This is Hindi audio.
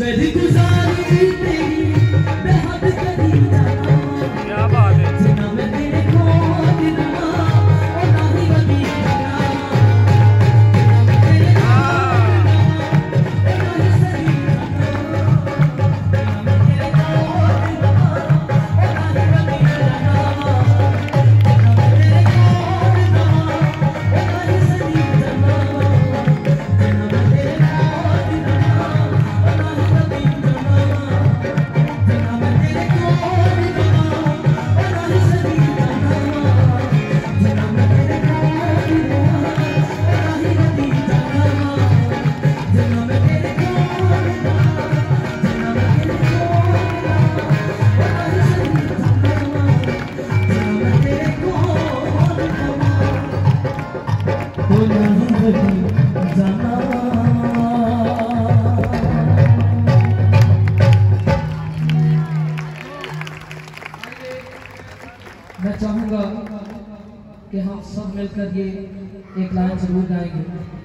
मेरी गुजारी तेरी बेहद करी जाना, क्या बात है, जिना मैं तेरे को दिना और ना ही कभी जाना, जिना मैं तेरे को दिना और ना ही सही जाना, जिना मैं तेरे को दिना और ना ही कभी जाना, जिना मैं तेरे को दिना और ना ही सही जाना, जिना मैं तेरे को मैं चाहूंगा कि हम सब मिलकर ये एक लाइन जरूर गाएंगे।